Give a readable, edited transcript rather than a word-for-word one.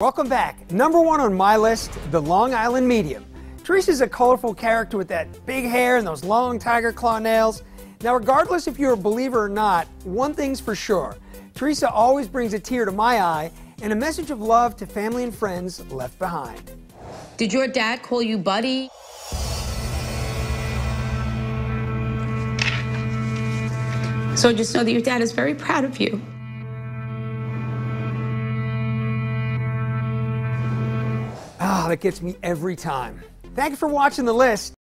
Welcome back. Number one on my list, the Long Island Medium. Teresa's a colorful character with that big hair and those long tiger claw nails. Now, regardless if you're a believer or not, one thing's for sure. Teresa always brings a tear to my eye and a message of love to family and friends left behind. Did your dad call you buddy? So just know that your dad is very proud of you. Ah, that gets me every time. Thank you for watching the list.